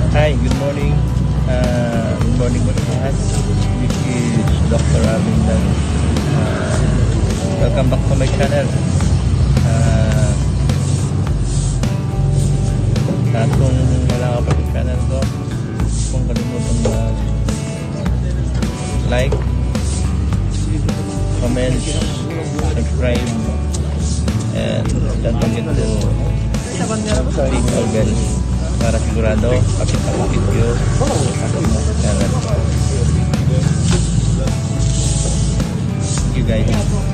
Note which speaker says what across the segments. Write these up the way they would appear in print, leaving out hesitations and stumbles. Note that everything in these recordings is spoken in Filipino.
Speaker 1: Hi, good morning. Good morning po lahat. This is Dr. Arvindan. Welcome back to my channel. Kung wala ka pa sa channel ko, kung kalimutan like, comment, subscribe, and don't forget to click the bell para sigurado kapit ang video sa channel. Thank you guys.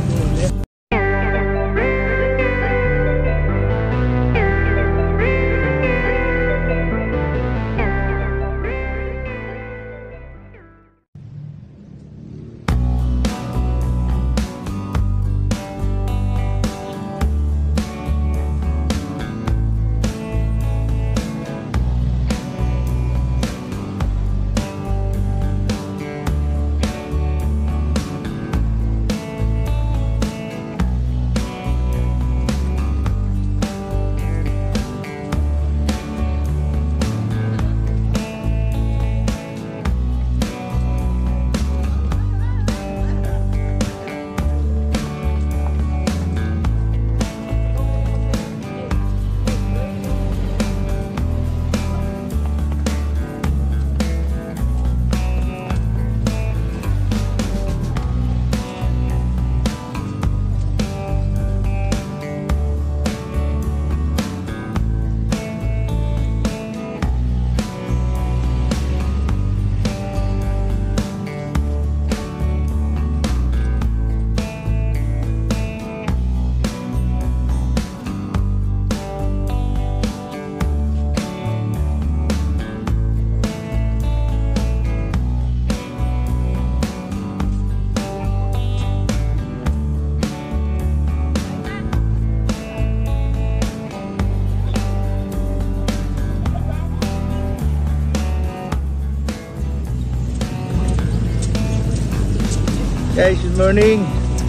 Speaker 1: Guys, good morning.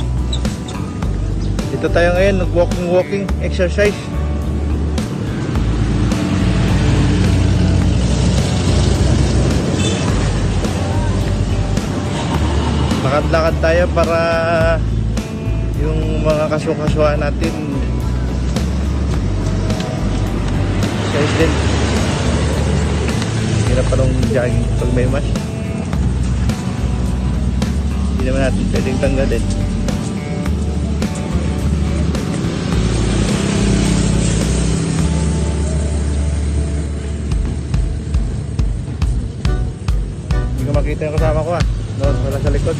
Speaker 1: Dito tayo ngayon, nag-walking exercise. Lakad-lakad tayo para yung mga kasukasuhan natin exercise din. Hirap pa nung jogging pag may mask. Hindi naman natin pwedeng tanggalin. Hindi ko makita yung kasama ko doon wala sa likod.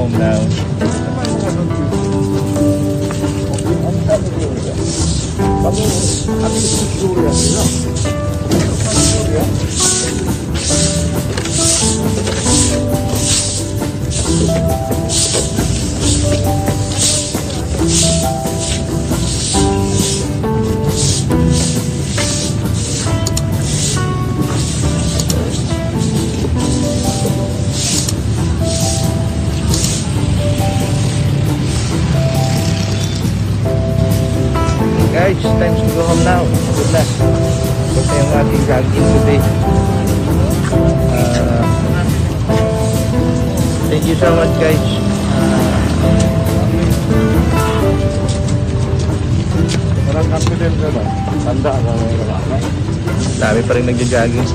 Speaker 1: home now. Guys, time to go home now. Good na. Ito yung ating jogging today. Thank you so much, guys.
Speaker 2: Parang confident ka ba? Tanda ka na.
Speaker 1: Dami pa rin nagja-jogging.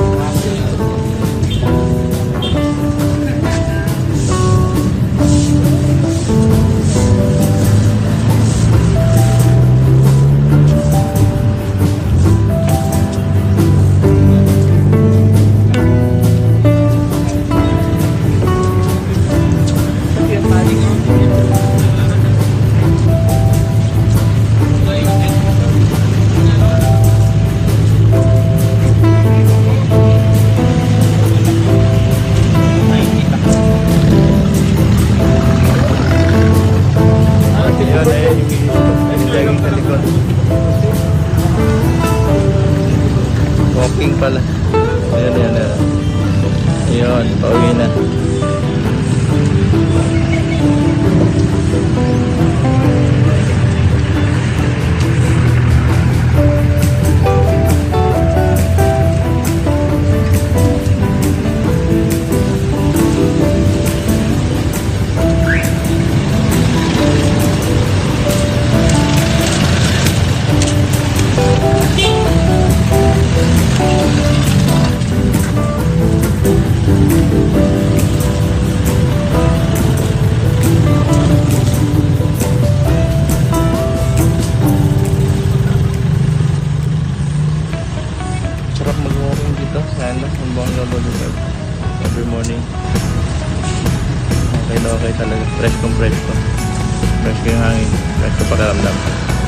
Speaker 1: Walking pala. Ayan. Ayan, pauwi na. Sarap mag-walking dito sa Zamboanga Boulevard every morning. Okay na okay talaga. Fresh kong fresh ko. Fresh ko yung hangin. Fresh ko pakiramdam.